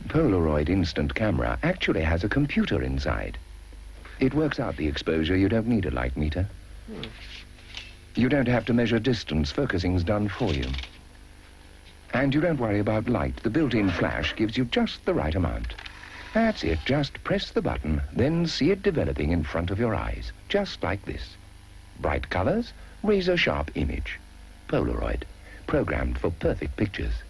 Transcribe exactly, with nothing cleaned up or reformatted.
Polaroid instant camera actually has a computer inside. It works out the exposure. You don't need a light meter. Hmm. You don't have to measure distance. Focusing's done for you. And you don't worry about light. The built-in flash gives you just the right amount. That's it. Just press the button, then see it developing in front of your eyes, just like this. Bright colors, razor-sharp image. Polaroid, programmed for perfect pictures.